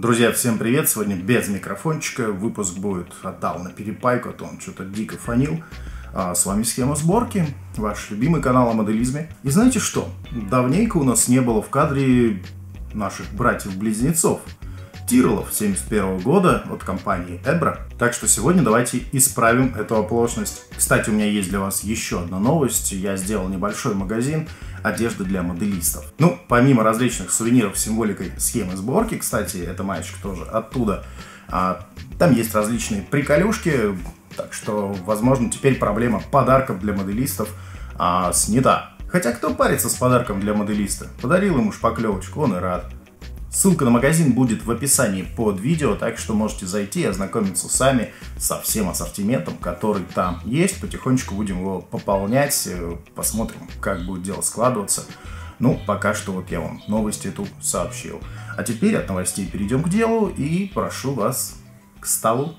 Друзья, всем привет! Сегодня без микрофончика. Выпуск будет отдал на перепайку, а то он что-то дико фонил. С вами Схема Сборки, ваш любимый канал о моделизме. И знаете что? Давненько у нас не было в кадре наших братьев-близнецов. Тирлов 71 года от компании Ebra. Так что сегодня давайте исправим эту оплошность. Кстати, у меня есть для вас еще одна новость. Я сделал небольшой магазин одежды для моделистов. Ну, помимо различных сувениров с символикой Схемы Сборки, кстати, эта маечка тоже оттуда, там есть различные приколюшки, так что, возможно, теперь проблема подарков для моделистов снята. Хотя кто парится с подарком для моделиста? Подарил ему шпаклевочку, он и рад. Ссылка на магазин будет в описании под видео, так что можете зайти и ознакомиться сами со всем ассортиментом, который там есть. Потихонечку будем его пополнять, посмотрим, как будет дело складываться. Ну, пока что вот я вам новость эту сообщил. А теперь от новостей перейдем к делу и прошу вас к столу.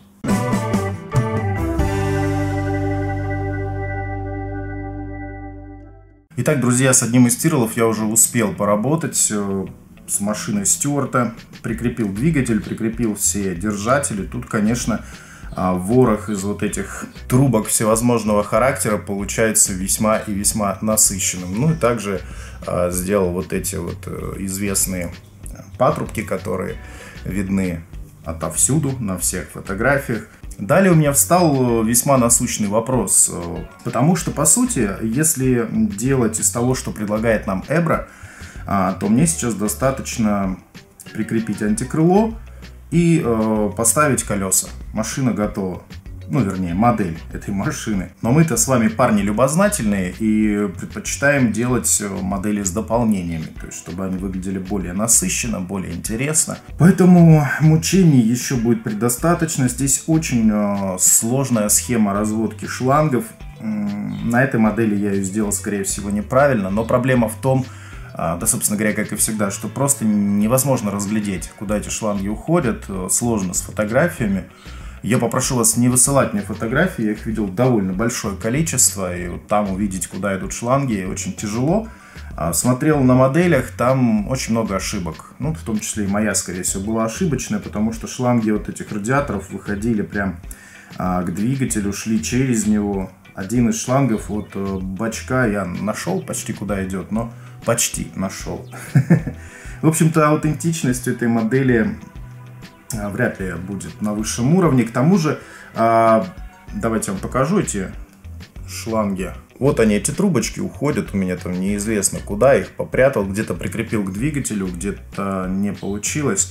Итак, друзья, с одним из Тирлов я уже успел поработать. С машиной Стюарта, прикрепил двигатель, прикрепил все держатели. Тут, конечно, ворох из вот этих трубок всевозможного характера получается весьма и весьма насыщенным. Ну и также сделал вот эти вот известные патрубки, которые видны отовсюду на всех фотографиях. Далее у меня встал весьма насущный вопрос, потому что, по сути, если делать из того, что предлагает нам Ebra, то мне сейчас достаточно прикрепить антикрыло и поставить колеса. Машина готова. Ну, вернее, модель этой машины. Но мы-то с вами парни любознательные и предпочитаем делать модели с дополнениями. То есть, чтобы они выглядели более насыщенно, более интересно. Поэтому мучений еще будет предостаточно. Здесь очень сложная схема разводки шлангов. На этой модели я ее сделал, скорее всего, неправильно. Но проблема в том, да, собственно говоря, как и всегда, что просто невозможно разглядеть, куда эти шланги уходят, сложно с фотографиями. Я попрошу вас не высылать мне фотографии, я их видел довольно большое количество, и вот там увидеть, куда идут шланги, очень тяжело. Смотрел на моделях, там очень много ошибок, ну, в том числе и моя, скорее всего, была ошибочная, потому что шланги вот этих радиаторов выходили прям к двигателю, шли через него. Один из шлангов от бачка я нашел почти куда идет, но почти нашел. В общем-то, аутентичность этой модели вряд ли будет на высшем уровне. К тому же, давайте я вам покажу эти шланги. Вот они, эти трубочки уходят у меня там неизвестно куда. Их попрятал, где-то прикрепил к двигателю, где-то не получилось.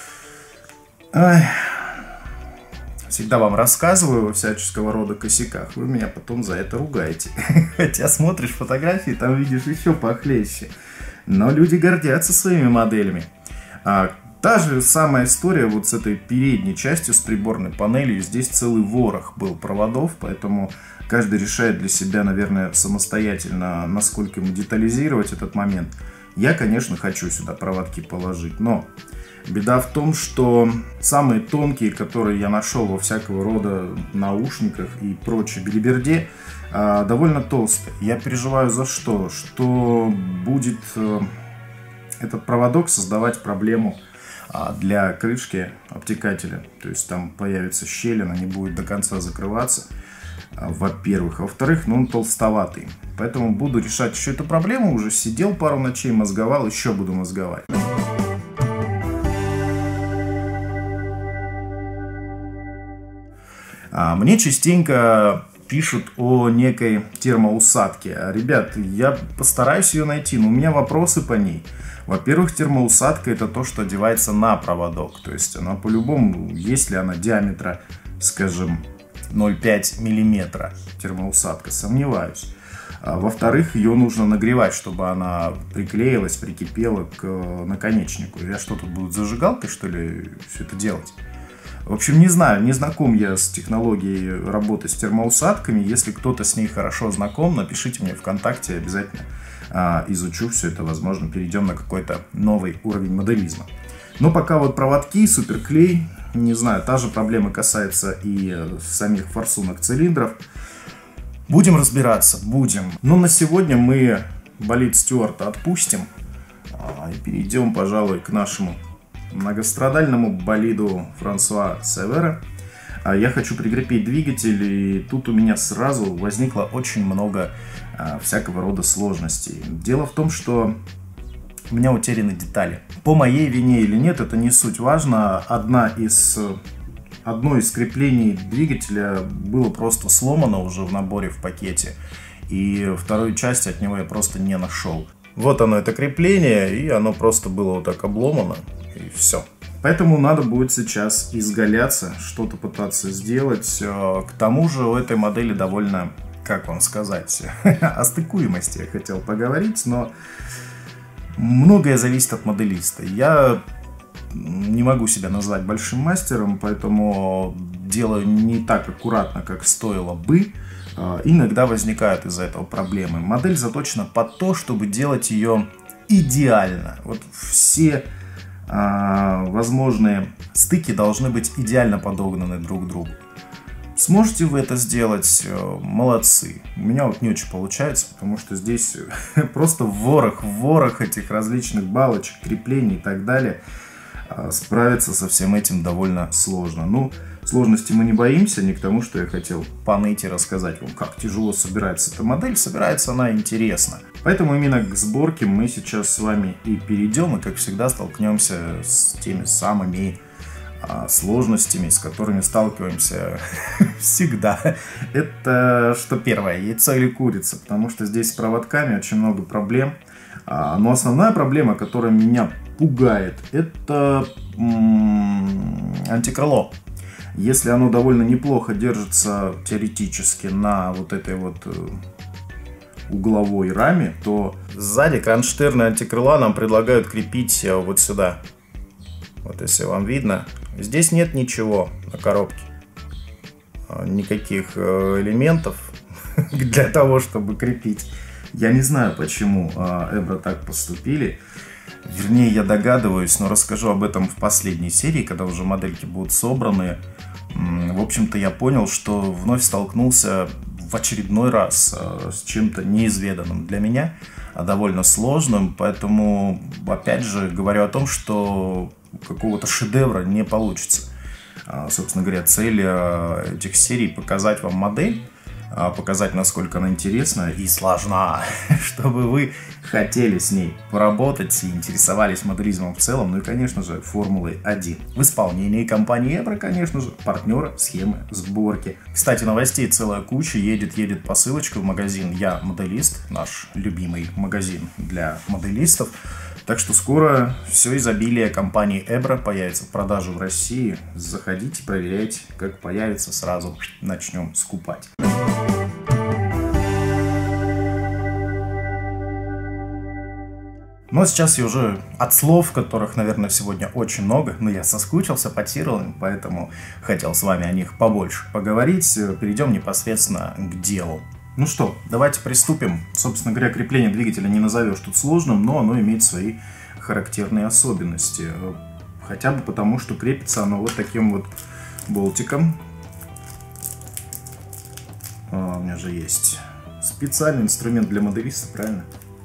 Всегда вам рассказываю во всяческого рода косяках, вы меня потом за это ругаете. Хотя смотришь фотографии, там видишь еще похлеще. Но люди гордятся своими моделями. Та же самая история вот с этой передней частью, с приборной панелью. Здесь целый ворох был проводов, поэтому каждый решает для себя, наверное, самостоятельно, насколько ему детализировать этот момент. Я, конечно, хочу сюда проводки положить, но беда в том, что самые тонкие, которые я нашел во всякого рода наушниках и прочей белиберде, довольно толстые. Я переживаю за что? Что будет этот проводок создавать проблему для крышки обтекателя. То есть там появится щель, она не будет до конца закрываться, во-первых. Во-вторых, он толстоватый. Поэтому буду решать еще эту проблему. Уже сидел пару ночей, мозговал, еще буду мозговать. Мне частенько пишут о некой термоусадке. Ребят, я постараюсь ее найти, но у меня вопросы по ней. Во-первых, термоусадка — это то, что одевается на проводок. То есть она по-любому, если она диаметра, скажем, 0,5 мм, термоусадка, сомневаюсь. Во-вторых, ее нужно нагревать, чтобы она приклеилась, прикипела к наконечнику. Я что, тут буду зажигалкой, что ли, все это делать? В общем, не знаю, не знаком я с технологией работы с термоусадками. Если кто-то с ней хорошо знаком, напишите мне ВКонтакте, обязательно изучу все это. Возможно, перейдем на какой-то новый уровень моделизма. Но пока вот проводки, суперклей, не знаю, та же проблема касается и самих форсунок цилиндров. Будем разбираться, будем. Но на сегодня мы болид Стюарта отпустим и перейдем, пожалуй, к нашему многострадальному болиду Франсуа Севера я хочу прикрепить двигатель, и тут у меня сразу возникло очень много всякого рода сложностей. Дело в том, что у меня утеряны детали. По моей вине или нет, это не суть важно. Одно из креплений двигателя было просто сломано уже в наборе в пакете, и вторую часть от него я просто не нашел. Вот оно, это крепление, и оно просто было вот так обломано, и все. Поэтому надо будет сейчас изгаляться, что-то пытаться сделать. К тому же у этой модели довольно, как вам сказать, о стыкуемости я хотел поговорить, но многое зависит от моделиста. Я не могу себя назвать большим мастером, поэтому делаю не так аккуратно, как стоило бы. Иногда возникают из-за этого проблемы. Модель заточена под то, чтобы делать ее идеально. Вот все возможные стыки должны быть идеально подогнаны друг к другу. Сможете вы это сделать? Молодцы. У меня вот не очень получается, потому что здесь просто ворох этих различных балочек, креплений и так далее. Справиться со всем этим довольно сложно. Ну, сложности мы не боимся, не к тому, что я хотел поныть и рассказать вам, как тяжело собирается эта модель. Собирается она интересно. Поэтому именно к сборке мы сейчас с вами и перейдем, и, как всегда, столкнемся с теми самыми сложностями, с которыми сталкиваемся всегда. Это что первое, яйцо или курица, потому что здесь с проводками очень много проблем. Но основная проблема, которая меня пугает, это антикрыло. Если оно довольно неплохо держится теоретически на вот этой вот угловой раме, то сзади кронштерны антикрыла нам предлагают крепить вот сюда. Вот если вам видно, здесь нет ничего на коробке, никаких элементов для того, чтобы крепить. Я не знаю, почему Ebra так поступили. Вернее, я догадываюсь, но расскажу об этом в последней серии, когда уже модельки будут собраны. В общем-то, я понял, что вновь столкнулся в очередной раз с чем-то неизведанным для меня, довольно сложным. Поэтому, опять же, говорю о том, что какого-то шедевра не получится. Собственно говоря, цель этих серий — показать вам модель, показать, насколько она интересна и сложна, чтобы вы хотели с ней поработать и интересовались моделизмом в целом, ну и, конечно же, Формулой-1. В исполнении компании Ebra, конечно же, партнера схемы сборки. Кстати, новостей целая куча, едет посылочка в магазин «Я моделист», наш любимый магазин для моделистов. Так что скоро все изобилие компании Ebra появится в продаже в России. Заходите, проверяйте, как появится, сразу начнем скупать. Но сейчас я уже от слов, которых, наверное, сегодня очень много, но я соскучился по тирлам, поэтому хотел с вами о них побольше поговорить. Перейдем непосредственно к делу. Ну что, давайте приступим. Собственно говоря, крепление двигателя не назовешь тут сложным, но оно имеет свои характерные особенности. Хотя бы потому, что крепится оно вот таким вот болтиком. У меня же есть специальный инструмент для моделиста, правильно?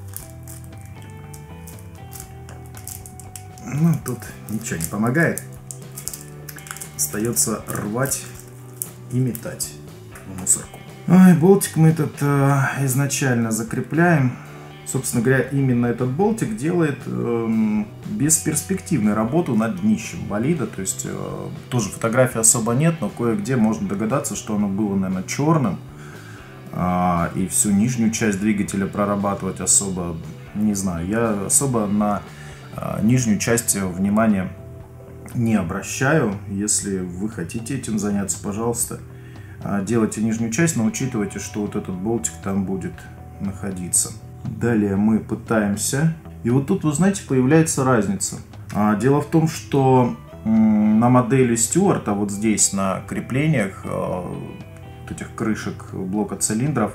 Ну, тут ничего не помогает. Остается рвать и метать в мусорку. Ой, болтик мы этот изначально закрепляем. Собственно говоря, именно этот болтик делает бесперспективную работу над днищем болида. То есть тоже фотографий особо нет, но кое-где можно догадаться, что оно было, наверное, черным. И всю нижнюю часть двигателя прорабатывать особо не знаю. Я особо на нижнюю часть внимания не обращаю. Если вы хотите этим заняться, пожалуйста, делайте нижнюю часть, но учитывайте, что вот этот болтик там будет находиться. Далее мы пытаемся. И вот тут, вы знаете, появляется разница. Дело в том, что на модели Стюарта, вот здесь на креплениях вот этих крышек блока цилиндров,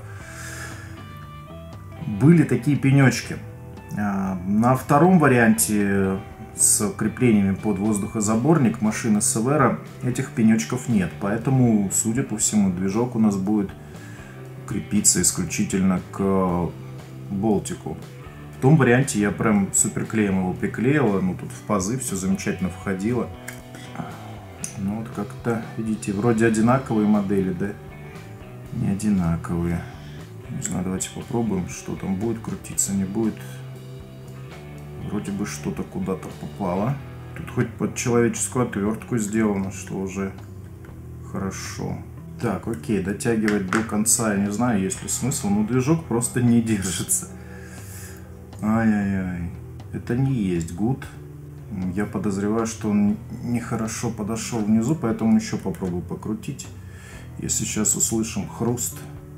были такие пенечки. На втором варианте с креплениями под воздухозаборник машины Severa этих пенечков нет. Поэтому, судя по всему, движок у нас будет крепиться исключительно к болтику. В том варианте я прям суперклеем его приклеила, ну тут в пазы все замечательно входило. Ну вот как-то, видите, вроде одинаковые модели, да? Не одинаковые. Не знаю, давайте попробуем, что там будет крутиться, не будет. Вроде бы что-то куда-то попало. Тут хоть под человеческую отвертку сделано, что уже хорошо. Так, окей, дотягивать до конца, я не знаю, есть ли смысл, но движок просто не держится. Ай-яй-яй, это не есть гуд. Я подозреваю, что он нехорошо подошел внизу, поэтому еще попробую покрутить. Если сейчас услышим хруст.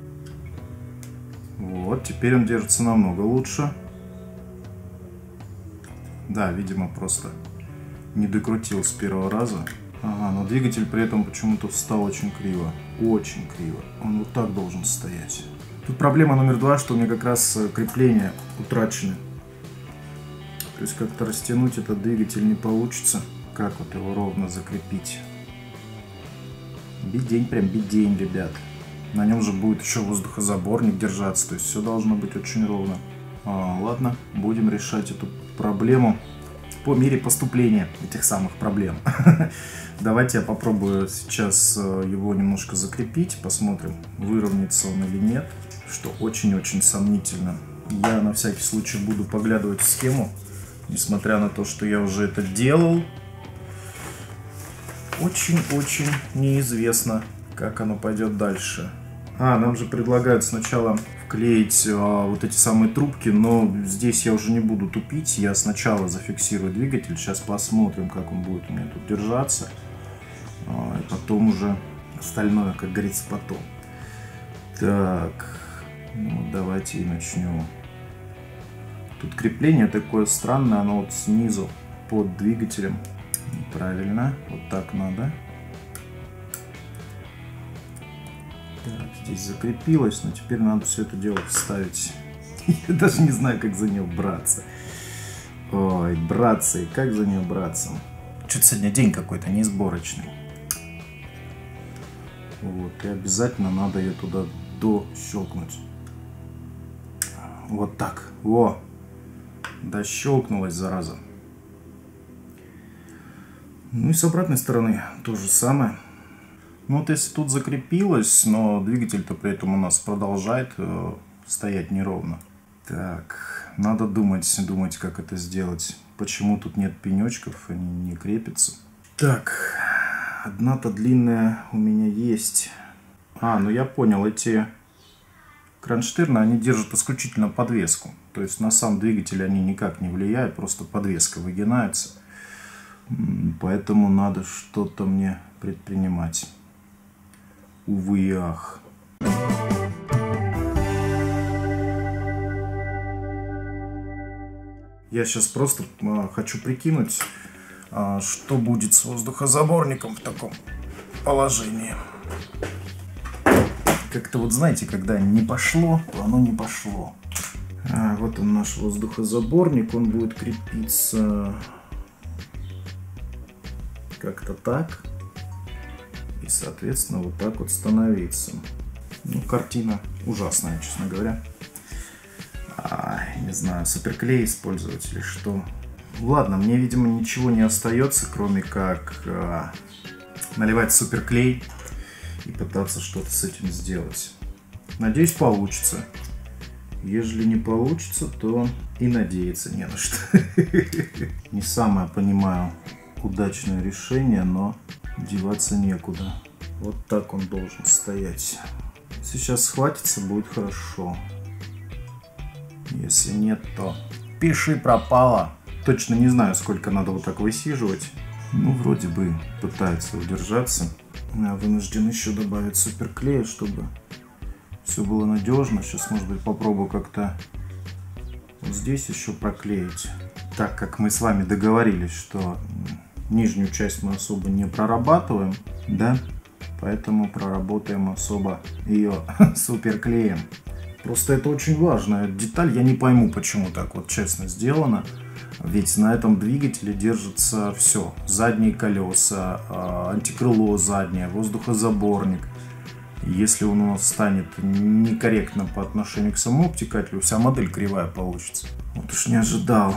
Вот, теперь он держится намного лучше. Да, видимо, просто не докрутил с первого раза. Ага, но двигатель при этом почему-то встал очень криво. Очень криво. Он вот так должен стоять. Тут проблема номер 2, что у меня как раз крепления утрачены. То есть как-то растянуть этот двигатель не получится. Как вот его ровно закрепить? Бедень, прям бедень, ребят. На нем же будет еще воздухозаборник держаться. То есть все должно быть очень ровно. Ладно, будем решать эту проблему по мере поступления этих самых проблем. Давайте я попробую сейчас его немножко закрепить. Посмотрим, выровняется он или нет. Что очень-очень сомнительно. Я на всякий случай буду поглядывать в схему. Несмотря на то, что я уже это делал. Очень-очень неизвестно, как оно пойдет дальше. Нам же предлагают сначала вклеить вот эти самые трубки, но здесь я уже не буду тупить. Я сначала зафиксирую двигатель, сейчас посмотрим, как он будет у меня тут держаться. И потом уже остальное, как говорится, потом. Так, ну давайте и начнем. Тут крепление такое странное, оно вот снизу под двигателем. Неправильно, вот так надо. Так, здесь закрепилось, но теперь надо все это дело вставить. Я даже не знаю, как за нее браться. Ой, братцы, как за нее браться? Что-то сегодня день какой-то несборочный. Вот, и обязательно надо ее туда дощелкнуть. Вот так. Во! Дощелкнулась, зараза. Ну и с обратной стороны то же самое. Ну вот если тут закрепилось, но двигатель-то при этом у нас продолжает стоять неровно. Так, надо думать, как это сделать. Почему тут нет пенечков, они не крепятся. Так, одна-то длинная у меня есть. Ну я понял, эти кронштейны, они держат исключительно подвеску. То есть на сам двигатель они никак не влияют, просто подвеска выгинается. Поэтому надо что-то мне предпринимать. Увы и ах. Я сейчас просто хочу прикинуть, что будет с воздухозаборником в таком положении. Как-то вот знаете, когда не пошло, то оно не пошло. Вот он, наш воздухозаборник, он будет крепиться как-то так. И, соответственно, вот так вот становиться. Ну, картина ужасная, честно говоря. Не знаю, суперклей использовать или что. Ладно, мне, видимо, ничего не остается, кроме как наливать суперклей и пытаться что-то с этим сделать. Надеюсь, получится. Если не получится, то и надеяться не на что. Не самое, понимаю, удачное решение, но деваться некуда. Вот так он должен стоять. Если сейчас схватится, будет хорошо. Если нет, то пиши пропало. Точно не знаю, сколько надо вот так высиживать. Ну, вроде бы пытается удержаться. Я вынужден еще добавить суперклея, чтобы все было надежно. Сейчас, может быть, попробую как-то вот здесь еще проклеить. Так как мы с вами договорились, что нижнюю часть мы особо не прорабатываем, да, поэтому проработаем особо ее суперклеем. Просто это очень важная деталь. Я не пойму, почему так вот честно сделано. Ведь на этом двигателе держится все. Задние колеса, антикрыло заднее, воздухозаборник. Если он у нас станет некорректно по отношению к самому обтекателю, вся модель кривая получится. Вот уж не ожидал.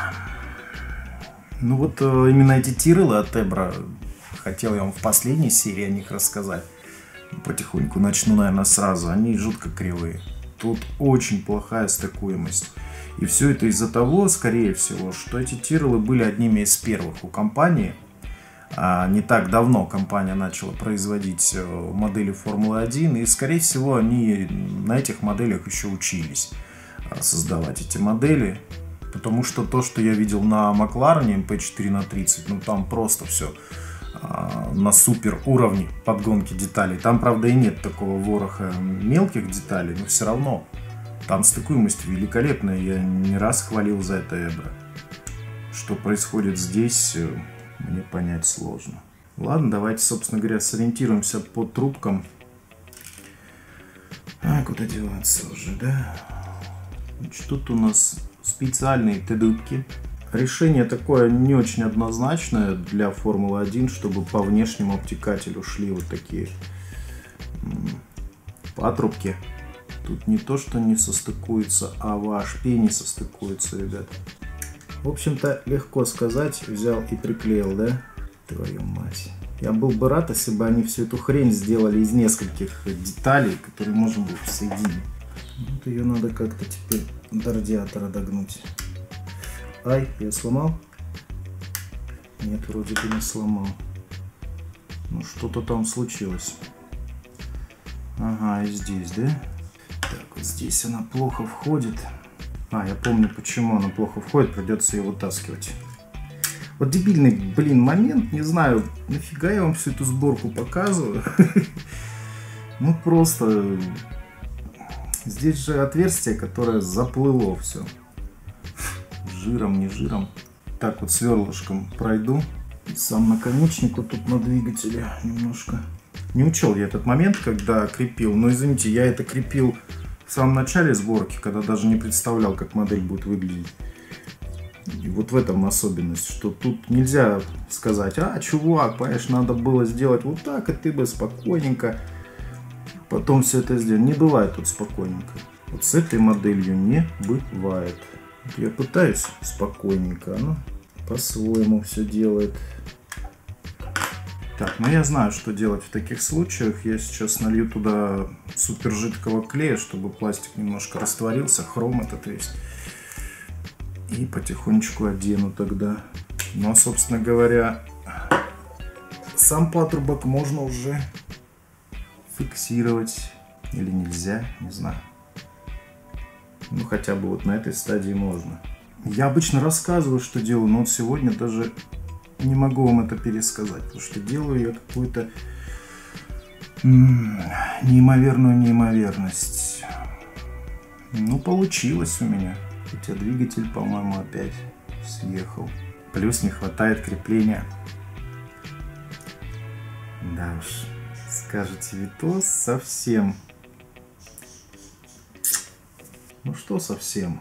Ну вот именно эти тирелы от Ebra, хотел я вам в последней серии о них рассказать. Потихоньку начну, наверное, сразу. Они жутко кривые. Тут очень плохая стыкуемость. И все это из-за того, скорее всего, что эти тирелы были одними из первых у компании. Не так давно компания начала производить модели Формулы-1. И, скорее всего, они на этих моделях еще учились создавать эти модели. Потому что то, что я видел на Макларене MP4/30, ну там просто все на супер уровне подгонки деталей. Там, правда, и нет такого вороха мелких деталей, но все равно там стыкуемость великолепная. Я не раз хвалил за это Ebra. Что происходит здесь, мне понять сложно. Ладно, давайте, собственно говоря, сориентируемся по трубкам. Куда деваться уже, да? Значит, тут у нас специальные Т-дубки. Решение такое не очень однозначное для Формулы-1, чтобы по внешнему обтекателю шли вот такие патрубки. Тут не то, что не состыкуется, а вообще не состыкуется, ребят. В общем-то, легко сказать, взял и приклеил, да? Твою мать. Я был бы рад, если бы они всю эту хрень сделали из нескольких деталей, которые можно было соединить. Вот ее надо как-то теперь до радиатора догнуть. Ай, я сломал? Нет, вроде бы не сломал. Ну, что-то там случилось. Ага, и здесь, да? Так, вот здесь она плохо входит. Я помню, почему она плохо входит. Придется ее вытаскивать. Вот дебильный, блин, момент. Не знаю, нафига я вам всю эту сборку показываю. Ну, просто... Здесь же отверстие, которое заплыло все. Жиром, не жиром. Так вот сверлышком пройду. И сам наконечник вот тут на двигателе немножко. Не учел я этот момент, когда крепил. Но извините, я это крепил в самом начале сборки, когда даже не представлял, как модель будет выглядеть. И вот в этом особенность, что тут нельзя сказать: чувак, понимаешь, надо было сделать вот так, и ты бы спокойненько потом все это сделал. Не бывает тут спокойненько. Вот с этой моделью не бывает. Я пытаюсь спокойненько, она по-своему все делает. Так, ну я знаю, что делать в таких случаях. Я сейчас налью туда супер жидкого клея, чтобы пластик немножко растворился, хром этот весь. И потихонечку одену тогда. Но, собственно говоря, сам патрубок можно уже фиксировать. Или нельзя, не знаю. Ну, хотя бы вот на этой стадии можно. Я обычно рассказываю, что делаю, но вот сегодня даже не могу вам это пересказать. Потому что делаю я какую-то неимоверную неимоверность. Ну, получилось у меня. Хотя двигатель, по-моему, опять съехал. Плюс не хватает крепления. Да уж, скажете, Витос совсем... Ну что совсем?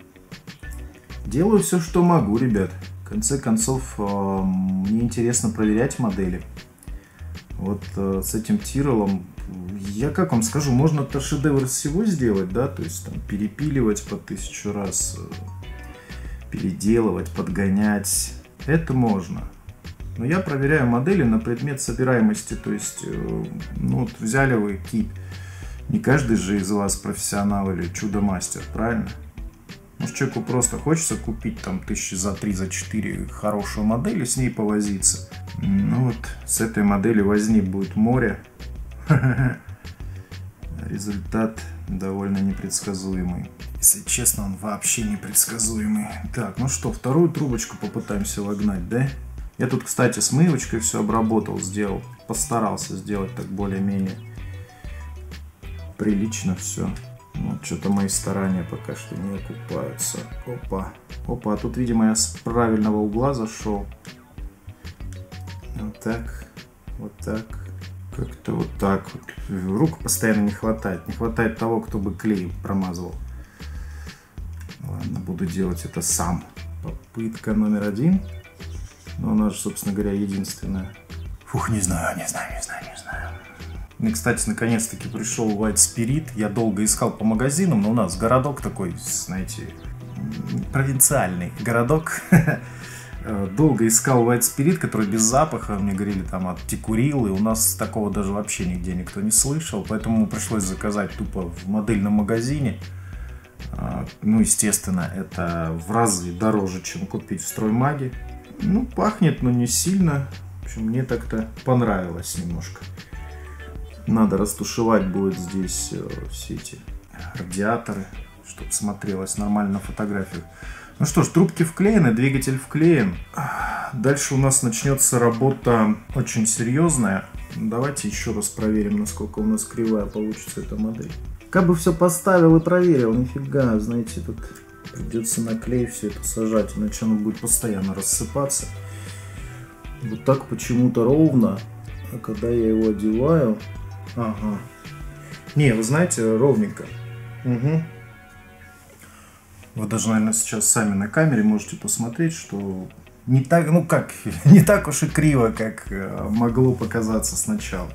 Делаю все, что могу, ребят. В конце концов, мне интересно проверять модели. Вот с этим тирелом, я как вам скажу, можно-то шедевр всего сделать, да? То есть там перепиливать по 1000 раз, переделывать, подгонять. Это можно. Но я проверяю модели на предмет собираемости. То есть, ну вот взяли вы кит. Не каждый же из вас профессионал или чудо-мастер, правильно? Может, человеку просто хочется купить там 1000 за 3, за 4 хорошую модель и с ней повозиться. Ну вот, с этой модели возни будет море. Результат довольно непредсказуемый. Если честно, он вообще непредсказуемый. Так, ну что, вторую трубочку попытаемся вогнать, да? Я тут, кстати, с мывочкой все обработал, сделал. Постарался сделать так более-менее прилично все. Вот что-то мои старания пока что не окупаются. Опа. Опа, а тут, видимо, я с правильного угла зашел. Вот так. Вот так. Как-то вот так вот. Рук постоянно не хватает. Не хватает того, кто бы клей промазывал. Ладно, буду делать это сам. Попытка номер 1. Но она же, собственно говоря, единственная. Фух, не знаю. Мне, кстати, наконец-таки пришел White Spirit. Я долго искал по магазинам, но у нас городок такой, знаете, провинциальный городок. Долго искал White Spirit, который без запаха. Мне говорили там от Тикурил, и у нас такого даже вообще нигде никто не слышал. Поэтому пришлось заказать тупо в модельном магазине. Ну, естественно, это в разы дороже, чем купить в Строймаге. Ну, пахнет, но не сильно. В общем, мне так-то понравилось немножко. Надо растушевать будет здесь все эти радиаторы, чтобы смотрелось нормально на фотографиях. Ну что ж, трубки вклеены, двигатель вклеен. Дальше у нас начнется работа очень серьезная. Давайте еще раз проверим, насколько у нас кривая получится эта модель. Как бы все поставил и проверил, нифига, знаете, тут придется на клей все это сажать, иначе оно будет постоянно рассыпаться. Вот так почему-то ровно, а когда я его одеваю... Ага. Не, вы знаете, ровненько. Угу. Вы даже, наверное, сейчас сами на камере можете посмотреть, что не так, ну как, не так уж и криво, как могло показаться сначала.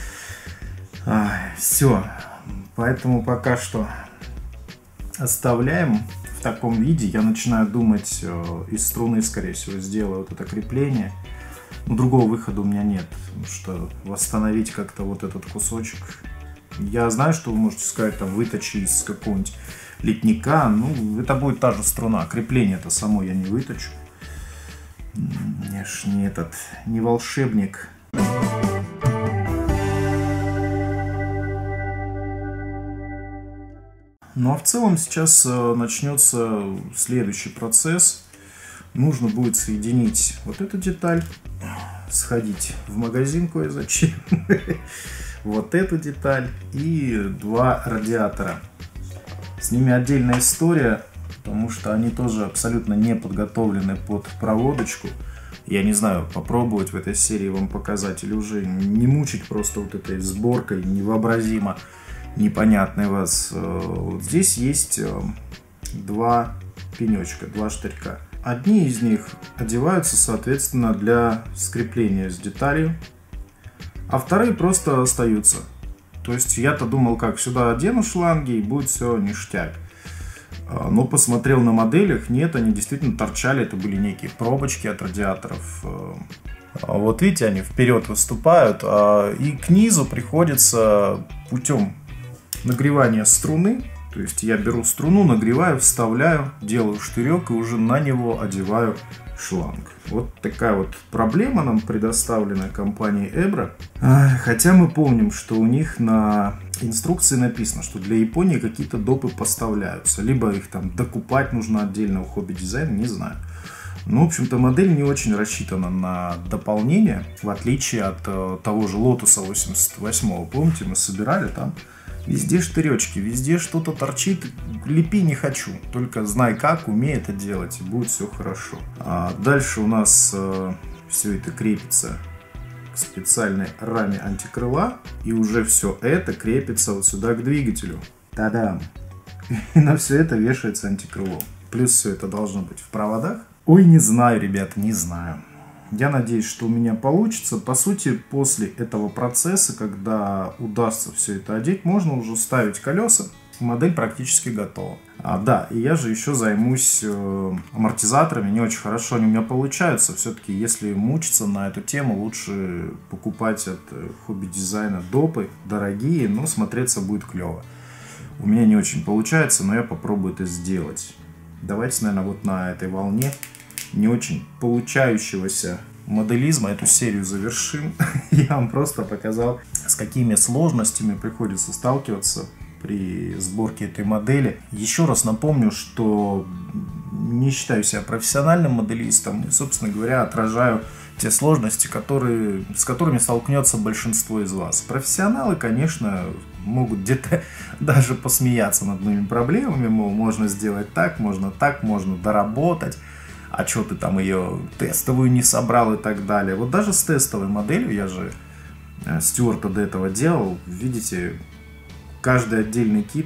Все. Поэтому пока что оставляем в таком виде. Я начинаю думать, из струны, скорее всего, сделаю вот это крепление. Но другого выхода у меня нет, потому что восстановить как-то вот этот кусочек. Я знаю, что вы можете сказать, там, выточи из какого-нибудь литника. Ну, это будет та же струна. Крепление-то само я не выточу. Я ж не этот, не волшебник. Ну а в целом сейчас начнется следующий процесс. Нужно будет соединить вот эту деталь, сходить в магазин кое-зачем, вот эту деталь и два радиатора. С ними отдельная история, потому что они тоже абсолютно не подготовлены под проводочку. Я не знаю, попробовать в этой серии вам показать или уже не мучить просто вот этой сборкой невообразимо непонятной вас. Вот здесь есть два пенечка, два штырька. Одни из них одеваются, соответственно, для скрепления с деталью, а вторые просто остаются. То есть я-то думал, как сюда одену шланги и будет все ништяк. Но посмотрел на моделях, нет, они действительно торчали, это были некие пробочки от радиаторов. Вот видите, они вперед выступают, и к низу приходится путем нагревания струны. То есть я беру струну, нагреваю, вставляю, делаю штырек и уже на него одеваю шланг. Вот такая вот проблема нам предоставлена компанией Ebra. Хотя мы помним, что у них на инструкции написано, что для Японии какие-то допы поставляются. Либо их там докупать нужно отдельно у Hobby Design, не знаю. Ну, в общем-то, модель не очень рассчитана на дополнение, в отличие от того же Lotus 88. Помните, мы собирали там? Везде штыречки, везде что-то торчит, лепи не хочу, только знай как, умей это делать, и будет все хорошо. Дальше у нас все это крепится к специальной раме антикрыла, и уже все это крепится вот сюда к двигателю. Та-дам! И на все это вешается антикрыло. Плюс все это должно быть в проводах. Ой, не знаю, ребята, не знаю. Я надеюсь, что у меня получится. По сути, после этого процесса, когда удастся все это одеть, можно уже ставить колеса. Модель практически готова. Да, и я же еще займусь амортизаторами. Не очень хорошо они у меня получаются. Все-таки, если мучиться на эту тему, лучше покупать от Hobby Design допы. Дорогие, но смотреться будет клево. У меня не очень получается, но я попробую это сделать. Давайте, наверное, вот на этой волне не очень получающегося моделизма эту серию завершим. Я вам просто показал, с какими сложностями приходится сталкиваться при сборке этой модели. Еще раз напомню, что не считаю себя профессиональным моделистом и, собственно говоря, отражаю те сложности, с которыми столкнется большинство из вас. Профессионалы, конечно, могут где-то даже посмеяться над моими проблемами, мол, можно сделать так, можно доработать. А что ты там ее тестовую не собрал и так далее. Вот даже с тестовой моделью, я же Стюарта до этого делал, видите, каждый отдельный кит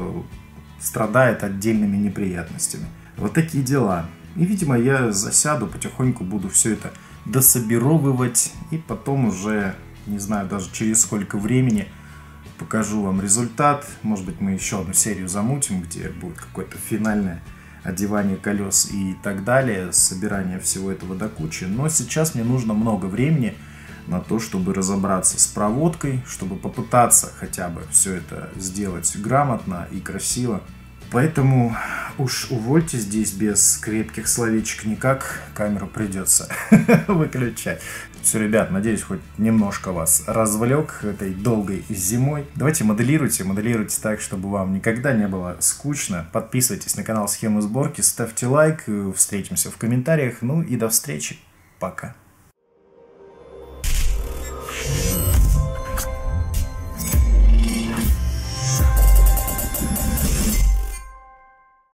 страдает отдельными неприятностями. Вот такие дела. И, видимо, я засяду, потихоньку буду все это дособировывать, и потом уже, не знаю, даже через сколько времени покажу вам результат. Может быть, мы еще одну серию замутим, где будет какое-то финальное одевание колес и так далее, собирание всего этого до кучи. Но сейчас мне нужно много времени на то, чтобы разобраться с проводкой, чтобы попытаться хотя бы все это сделать грамотно и красиво. Поэтому уж увольте, здесь без крепких словечек никак, камеру придется выключать. Все, ребят, надеюсь, хоть немножко вас развлек этой долгой зимой. Давайте моделируйте так, чтобы вам никогда не было скучно. Подписывайтесь на канал Схемы сборки, ставьте лайк, встретимся в комментариях. Ну и до встречи. Пока.